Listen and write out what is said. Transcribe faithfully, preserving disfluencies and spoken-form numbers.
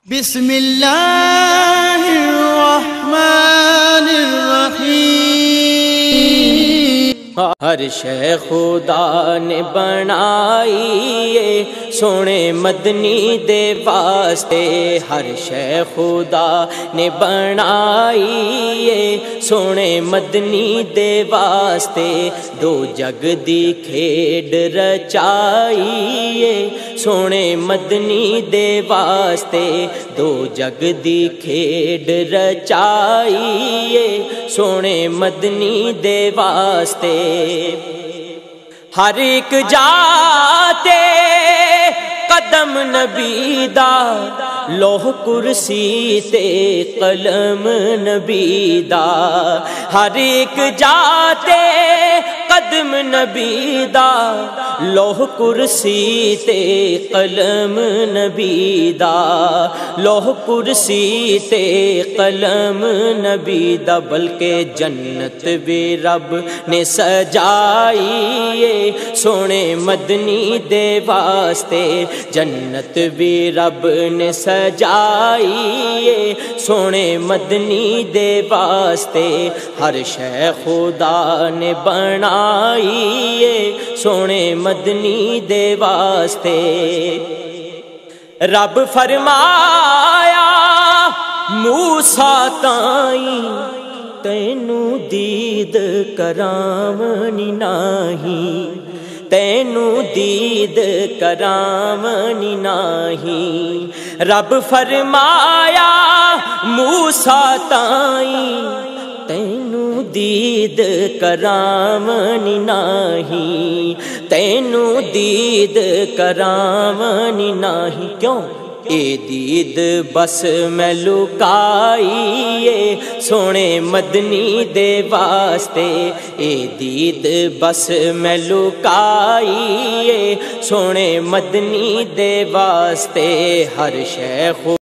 بسم اللہ الرحمن الرحیم۔ ہر شے خدا نے بنائی سونے مدنی دے واسطے، ہر شے خدا نے بنائی سونے مدنی دے واسطے، دو جگ دی کھیڈ رچائی سونے مدنی دے واسطے، دو جگ دی کھیڈ رچائی سونے مدنی دے واسطے، ہر ایک جاتے قدم نبی دا، لوح کرسی تے قلم نبی دا، ہر ایک جاتے قدم نبی دا، لوح کرسی تے قلم نبی دا، لوح کرسی تے قلم نبی دا، بلکہ جنت بھی رب نے سجائی سونے مدنی دے واسطے، جنت بھی رب نے سجائی سونے مدنی دے واسطے، ہر شے خدا نے بنائی سونے مدنی دے واسطے، رب فرمایا موسیٰ تائیں تینوں دید کرامنی ناہی، تینوں دید کرامنی ناہی، رب فرمایا موسیٰ تائیں تینوں دید کرامنی ناہی، تینوں دید کرامنی ناہی، کیوں؟ اے دید بس میں لکائی سونے مدنی دے واسطے، اے دید بس میں لکائی سونے مدنی دے واسطے، ہر شے